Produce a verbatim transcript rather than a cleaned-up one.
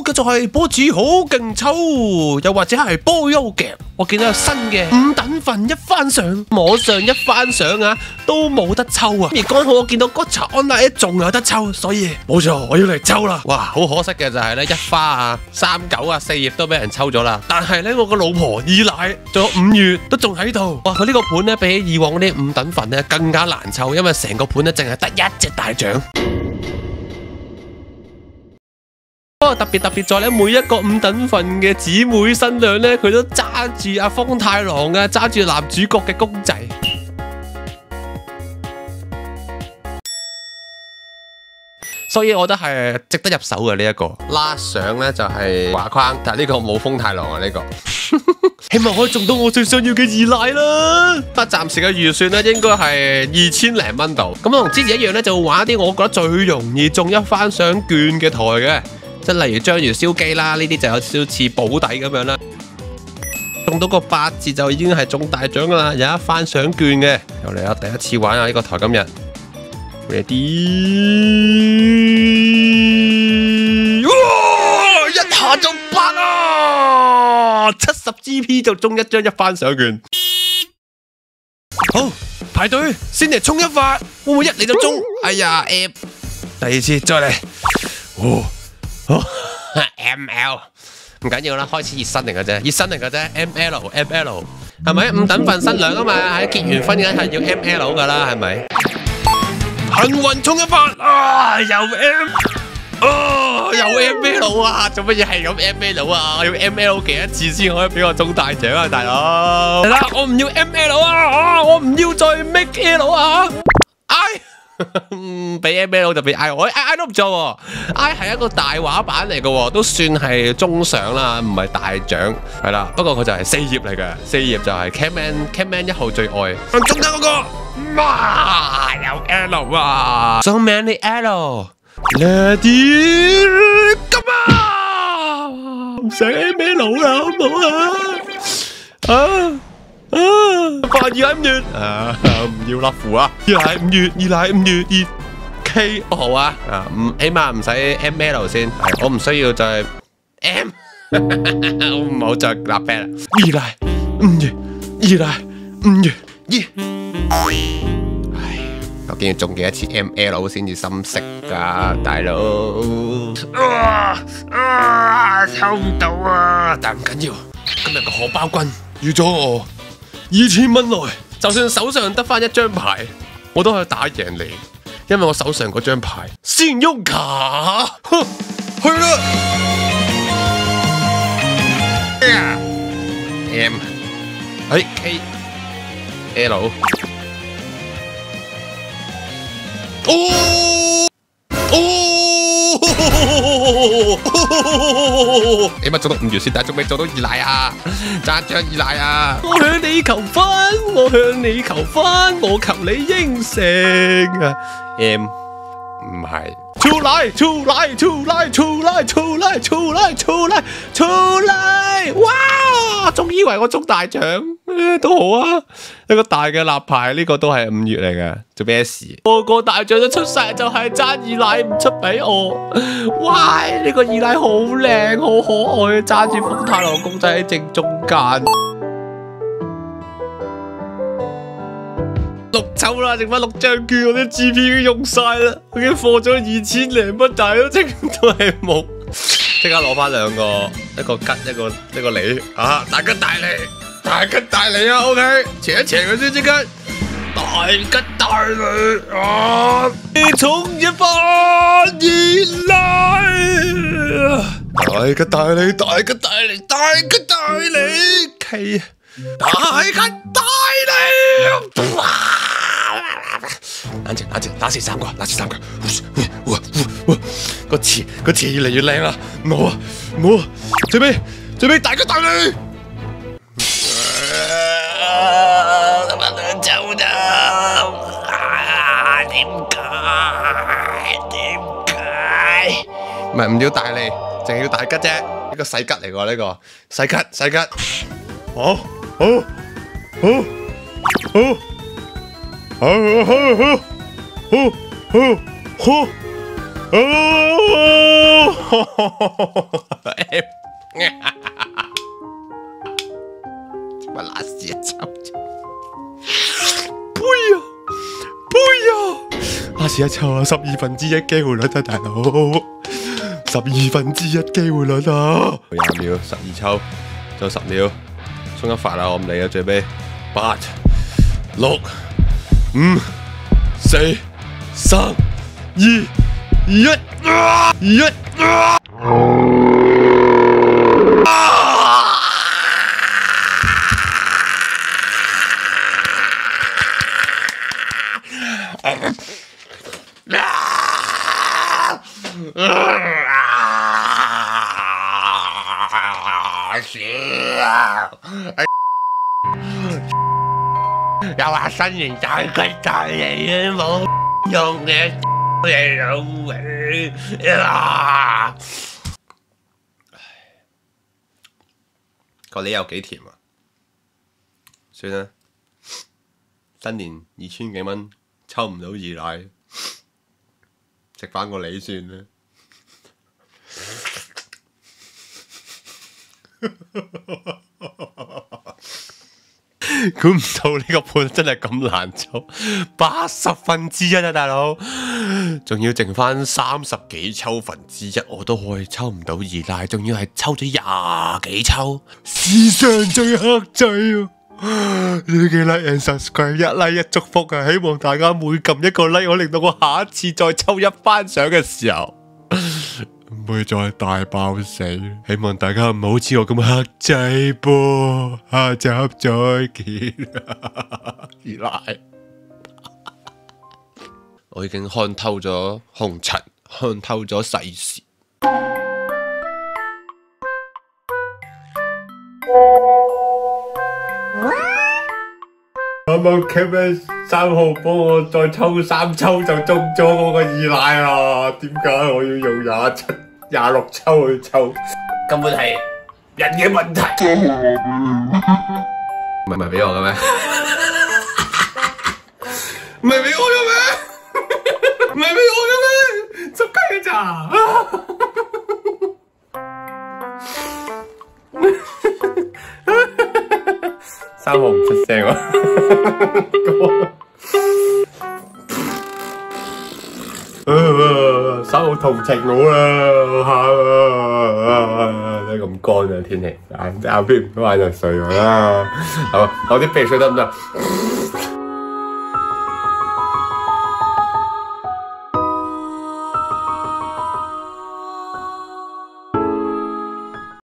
嘅就係波子好勁抽，又或者係波優夾。我見到有新嘅五等份一番賞，網上一番賞啊都冇得抽啊。而剛好我見到 Gacha Online 仲有得抽，所以冇錯，我要嚟抽啦。哇，好可惜嘅就係咧，一花啊、三九啊、四葉都俾人抽咗啦。但係咧，我個老婆二奶仲有五月都仲喺度。哇，佢呢個盤咧比起以往嗰啲五等份咧更加難抽，因為成個盤咧淨係得一隻大獎。不過特別特別在咧，每一個五等份嘅姊妹新娘咧，佢都揸住阿風太郎啊，揸住男主角嘅公仔。所以我覺得係值得入手嘅呢一個。last 相咧就係畫框，但係呢個冇風太郎啊呢個。希望可以中到我最想要嘅二奶啦！但暫時嘅預算咧應該係二千零蚊度。咁同之前一樣咧，就玩一啲我覺得最容易中一番賞券嘅台嘅。即係例如章魚燒雞啦，呢啲就有少少似保底咁樣啦。中到個八字就已經係中大獎噶啦，有一番賞券嘅。又嚟啦，第一次玩啊呢個台今日。Ready！ 哇！一下就八啊！七十 G P 就中一張一番賞券。好，排隊先嚟衝一發，會唔會一嚟就中？哎呀 ，App！ 第二次再嚟。哦。哦 ，M L 唔緊要啦，開始熱身嚟嘅啫，熱身嚟嘅啫 ，M L M L 係咪？五等份新娘啊嘛，喺結完婚梗係要 M L 噶啦，係咪？幸運衝一發啊！又 M， 哦，又 M L 啊！做乜嘢係咁 M L 啊？我要 M L 幾多次先可以俾我中大獎啊，大佬！係啦，我唔要 M L 啊！啊，我唔要再 make L 啊！哎。嗯，俾 M L 就俾 I， 我 I I 都唔錯 ，I 係一個大畫版嚟嘅，都算係中賞啦，唔係大獎，係啦。不過佢就係四葉嚟嘅，四葉就係 Catman Catman 一號最愛。中咗嗰個，哇，有 L 啊 ，so many L，Ready，Come on，唔想 M L 啦，好唔好啊？啊！啊！八二奶五月啊，唔要甩符啊！二奶五月，二奶五月二 K 好啊！啊，唔起碼唔使 M L 先，我唔需要再 M， 我唔好再立 band 啦。二奶五月，二奶五月二，唉，究竟要中幾多次 M L 先至心息㗎，大佬？啊啊！抽唔到啊！但唔緊要，今日個荷包君預咗我。二千蚊內，就算手上得翻一張牌，我都可以打贏你，因為我手上嗰張牌信用卡，去啦 ！M， 係 K，L， 哦哦，起碼做到五月先，但係仲未做到二奶啊！揸張二奶啊！我向你求婚，我向你求婚，我求你應承啊 ！M 唔係，粗奶粗奶粗奶粗奶粗奶粗奶粗奶粗奶！哇！仲以為我中大獎，都好啊！一個大嘅立牌，呢個都係五月嚟嘅，做咩事？個個大獎都出晒，就係爭二奶唔出俾我。哇！呢個二奶好靚，好可愛，揸住風太郎公仔喺正中間。六抽啦，剩翻六張券，我啲 G P 已經用晒啦，我已經貨咗二千零蚊，但係都淨都係冇。即刻攞翻兩個，一個吉，一個一個利啊！大吉大利，大吉大利啊 ！OK， 斜一斜佢先，即刻大吉大利啊！衝一番二奶，大吉大利，大吉大利，大吉大利 ，K， 大吉大利，哇！冷靜冷靜，打死三個，打死三個，個詞個詞越嚟越靚啦，唔好啊唔好啊，最尾最尾大吉大利，得翻兩抽咋？啊點解點解？唔係唔要大利，淨係要大吉啫，呢個細吉嚟喎，呢個細吉細吉，好好好好。好好好好好好乜垃圾抽啫？杯啊杯啊！下次一抽啊，十二分之一機會率啊，大佬，十二分之一機會率啊！廿秒，十二抽，仲有十秒，衝一發啦！我唔理啊，最尾八、六、五、四、三、二、一、一。又話新年大吉大利啊，冇用嘅你老味啊！個梨有幾甜啊？算啦，新年二千幾蚊抽唔到二奶，食翻個梨算啦。估唔到呢個盤真係咁難抽，八十分之一啊，大佬，仲要剩翻三十幾抽分之一，我都可以抽唔到二奶，仲要係抽咗廿幾抽，史上最黑仔啊！呢幾 like and subscribe 一 like 一祝福啊！希望大家每撳一個 like， 我令到我下一次再抽一番相嘅時候，唔會再大爆死。希望大家唔好似我咁黑仔噃，下集再見。二奶，我已經看透咗紅塵，看透咗世事。啱啱 Kevin 三號幫我再抽三抽就中咗我個二奶啊！點解我要用廿七、廿六抽去抽？根本係人嘅問題。唔係唔係俾我嘅咩？唔係俾我嘅咩？唔係俾我嘅咩？十雞嘅咋？三號唔出聲喎，三號同情我啦，都咁乾啊天氣，眼眼邊唔到眼就睡我啦，係嘛？我啲鼻水得唔得？